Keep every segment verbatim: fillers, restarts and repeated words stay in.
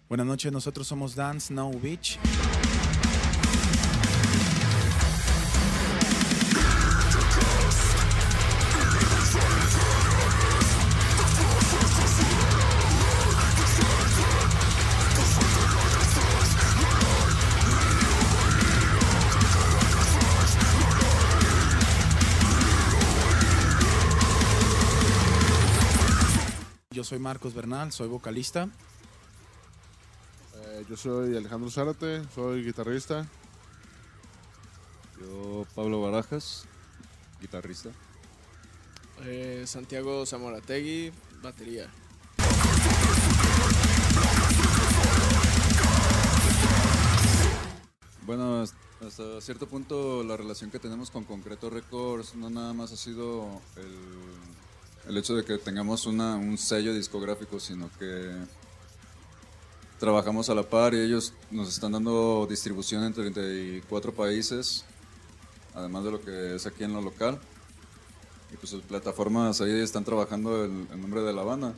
Buenas noches, nosotros somos Dance Now Beach. Yo soy Marcos Bernal, soy vocalista. Eh, yo soy Alejandro Zárate, soy guitarrista. Yo, Pablo Barajas, guitarrista. Eh, Santiago Zamorategui, batería. Bueno, hasta cierto punto la relación que tenemos con Concreto Records no nada más ha sido el, el hecho de que tengamos una, un sello discográfico, sino que trabajamos a la par y ellos nos están dando distribución en treinta y cuatro países, además de lo que es aquí en lo local. Y pues sus plataformas ahí están trabajando el, el nombre de la banda.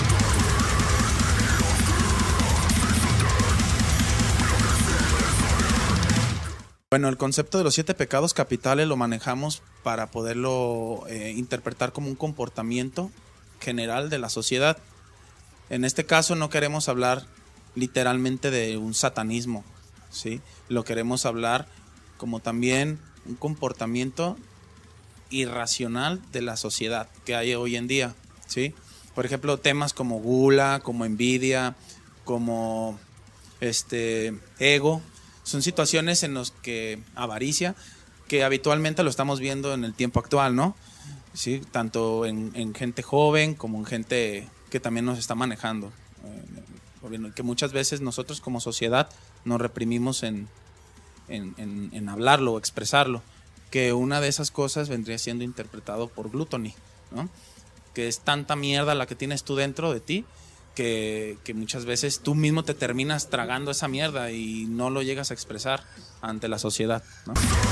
Bueno, el concepto de los siete pecados capitales lo manejamos para poderlo eh, interpretar como un comportamiento general de la sociedad. En este caso no queremos hablar literalmente de un satanismo, ¿sí? Lo queremos hablar como también un comportamiento irracional de la sociedad que hay hoy en día, ¿sí? Por ejemplo, temas como gula, como envidia, como este ego, son situaciones en las que avaricia, que habitualmente lo estamos viendo en el tiempo actual, ¿no? Sí, tanto en, en gente joven como en gente que también nos está manejando, eh, que muchas veces nosotros como sociedad nos reprimimos en, en, en, en hablarlo o expresarlo, que una de esas cosas vendría siendo interpretado por gluttony, ¿no? Que es tanta mierda la que tienes tú dentro de ti, Que, que muchas veces tú mismo te terminas tragando esa mierda y no lo llegas a expresar ante la sociedad, ¿no?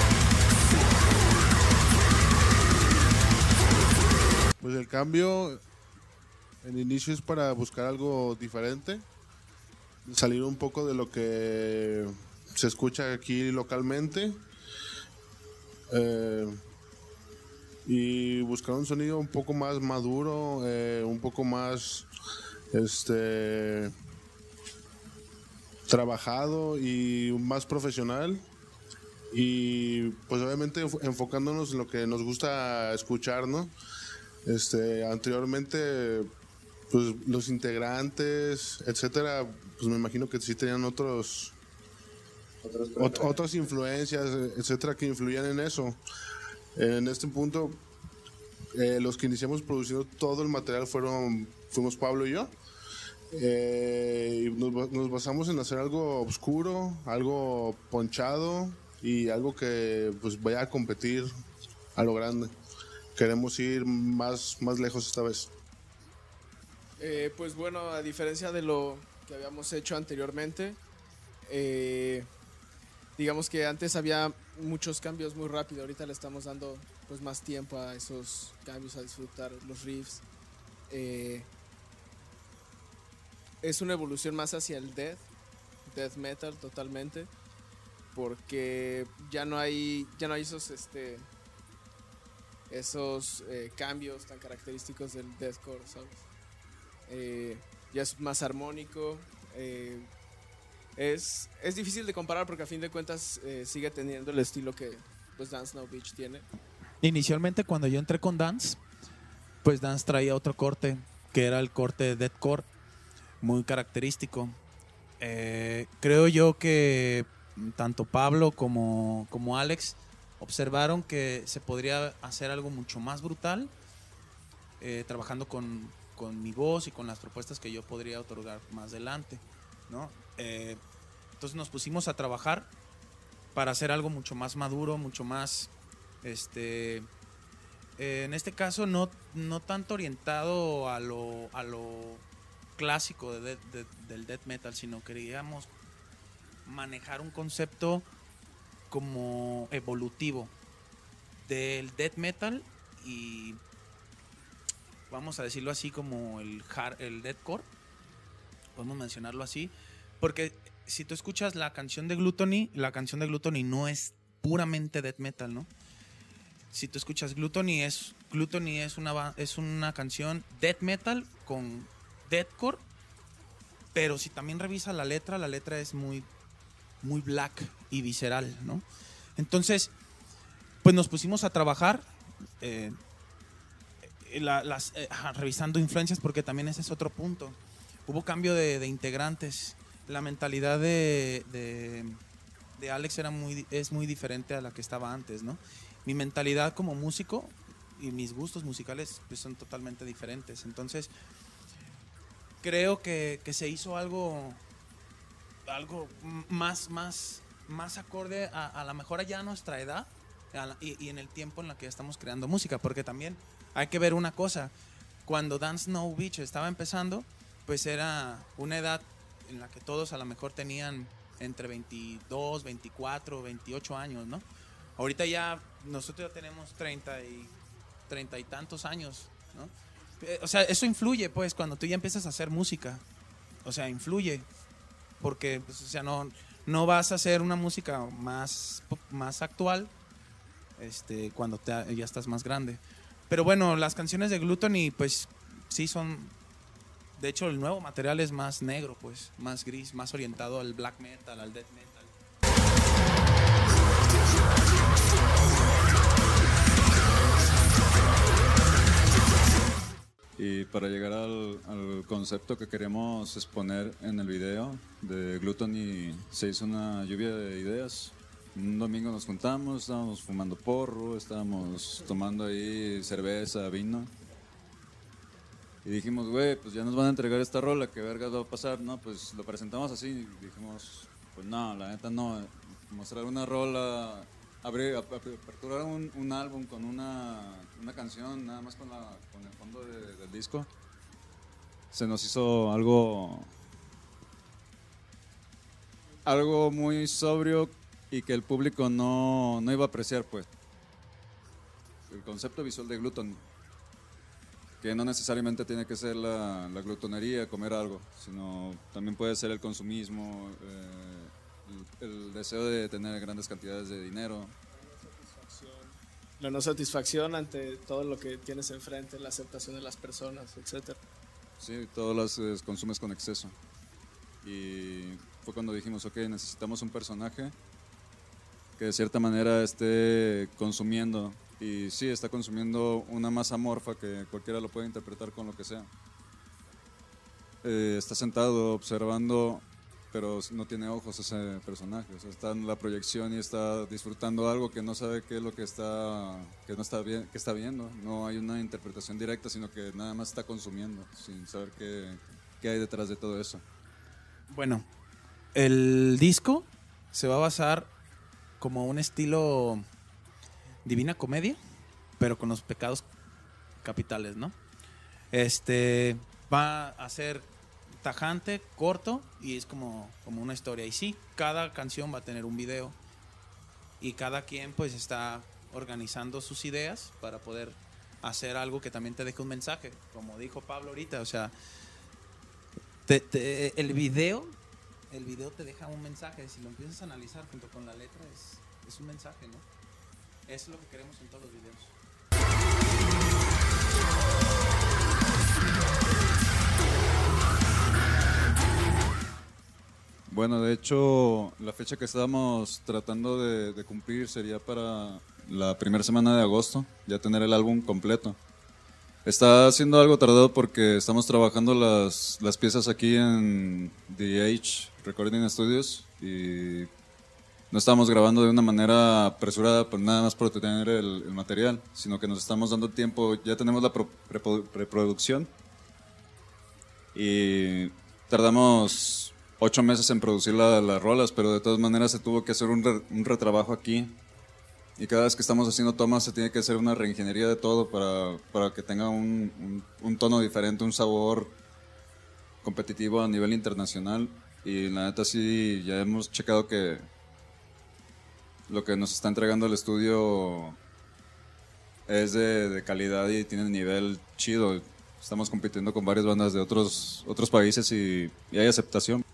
Pues el cambio, el inicio es para buscar algo diferente, salir un poco de lo que se escucha aquí localmente eh, y buscar un sonido un poco más maduro, eh, un poco más este trabajado y más profesional, y pues obviamente enfocándonos en lo que nos gusta escuchar, ¿no? Este, anteriormente pues los integrantes, etcétera, pues me imagino que sí tenían otros ot- otras influencias, etcétera, que influían en eso. En este punto eh, los que iniciamos produciendo todo el material fueron fuimos Pablo y yo. Eh, y nos, nos basamos en hacer algo oscuro, algo ponchado y algo que pues vaya a competir a lo grande. Queremos ir más, más lejos esta vez. Eh, pues bueno, a diferencia de lo que habíamos hecho anteriormente, eh, digamos que antes había muchos cambios muy rápido. Ahorita le estamos dando pues más tiempo a esos cambios, a disfrutar los riffs. Eh, Es una evolución más hacia el death, death metal totalmente, porque ya no hay, ya no hay esos, este, esos eh, cambios tan característicos del deathcore, ¿sabes? Eh, ya es más armónico, eh, es, es difícil de comparar porque a fin de cuentas eh, sigue teniendo el estilo que pues Dance Now Beach tiene. Inicialmente cuando yo entré con Dance, pues Dance traía otro corte, que era el corte de deathcore, muy característico. Eh, creo yo que tanto Pablo como, como Alex observaron que se podría hacer algo mucho más brutal, eh, trabajando con, con mi voz y con las propuestas que yo podría otorgar más adelante, ¿no? Eh, entonces nos pusimos a trabajar para hacer algo mucho más maduro, mucho más, este, eh, en este caso no, no tanto orientado a lo, a lo clásico de de, de, del death metal, sino queríamos manejar un concepto como evolutivo del death metal y vamos a decirlo así como el hard, el deathcore, podemos mencionarlo así, Porque si tú escuchas la canción de Gluttony, la canción de Gluttony no es puramente death metal, ¿no? Si tú escuchas Gluttony, es, Gluttony es, una, es una canción death metal con deathcore, pero si también revisas la letra, la letra es muy, muy black y visceral, ¿no? Entonces, pues nos pusimos a trabajar eh, la, las, eh, revisando influencias, porque también ese es otro punto. Hubo cambio de, de integrantes. La mentalidad de, de, de Alex era muy, es muy diferente a la que estaba antes, ¿no? Mi mentalidad como músico y mis gustos musicales pues, son totalmente diferentes. Entonces, creo que, que se hizo algo, algo más, más, más acorde a, a la mejor allá a nuestra edad a la, y, y en el tiempo en la que estamos creando música. Porque también hay que ver una cosa. Cuando Dance No Beach estaba empezando, pues era una edad en la que todos a lo mejor tenían entre veintidós, veinticuatro, veintiocho años, ¿no? Ahorita ya nosotros ya tenemos treinta y, treinta y tantos años, ¿no? O sea, eso influye, pues, cuando tú ya empiezas a hacer música. O sea, influye. Porque, pues, o sea, no, no vas a hacer una música más, más actual este, cuando te, ya estás más grande. Pero bueno, las canciones de Gluttony, pues, sí son... De hecho, el nuevo material es más negro, pues, más gris, más orientado al black metal, al death metal. Y para llegar al, al concepto que queremos exponer en el video de Gluttony, se hizo una lluvia de ideas. Un domingo nos juntamos, estábamos fumando porro, estábamos tomando ahí cerveza, vino. Y dijimos, güey, pues ya nos van a entregar esta rola, ¿qué verga va a pasar? No, pues lo presentamos así. Y dijimos, pues no, la neta no. Mostrar una rola, abrir, aperturar un, un álbum con una, una canción, nada más con, la, con el fondo de, del disco, se nos hizo algo, algo muy sobrio y que el público no, no iba a apreciar, pues. El concepto visual de Gluttony, que no necesariamente tiene que ser la, la glutonería, comer algo, sino también puede ser el consumismo, eh, el, el deseo de tener grandes cantidades de dinero. La no satisfacción ante todo lo que tienes enfrente, la aceptación de las personas, etcétera. Sí, todos los eh, consumes con exceso. Y fue cuando dijimos, ok, necesitamos un personaje que de cierta manera esté consumiendo. Y sí, está consumiendo una masa amorfa que cualquiera lo puede interpretar con lo que sea. Eh, está sentado observando, pero no tiene ojos ese personaje. O sea, está en la proyección y está disfrutando algo que no sabe qué es lo que está, que no está, bien, que está viendo. No hay una interpretación directa, sino que nada más está consumiendo, sin saber qué, qué hay detrás de todo eso. Bueno, el disco se va a basar como un estilo Divina Comedia, pero con los pecados capitales, ¿no? Este va a ser tajante, corto y es como, como una historia. Y sí, cada canción va a tener un video y cada quien pues está organizando sus ideas para poder hacer algo que también te deje un mensaje, como dijo Pablo ahorita. O sea, te, te, el video el video te deja un mensaje. Si lo empiezas a analizar junto con la letra, es, es un mensaje, ¿no? Es lo que queremos en todos los videos. Bueno, de hecho, la fecha que estábamos tratando de, de cumplir sería para la primera semana de agosto, ya tener el álbum completo. Está siendo algo tardado porque estamos trabajando las, las piezas aquí en The H Recording Studios y no estamos grabando de una manera apresurada, pues nada más por tener el, el material, sino que nos estamos dando tiempo. Ya tenemos la pro, pre, preproducción y tardamos ocho meses en producir la, las rolas, pero de todas maneras se tuvo que hacer un, re, un retrabajo aquí. Y cada vez que estamos haciendo tomas se tiene que hacer una reingeniería de todo para, para que tenga un, un, un tono diferente, un sabor competitivo a nivel internacional. Y la neta sí, ya hemos checado que lo que nos está entregando el estudio es de, de calidad y tiene nivel chido. Estamos compitiendo con varias bandas de otros, otros países y, y hay aceptación.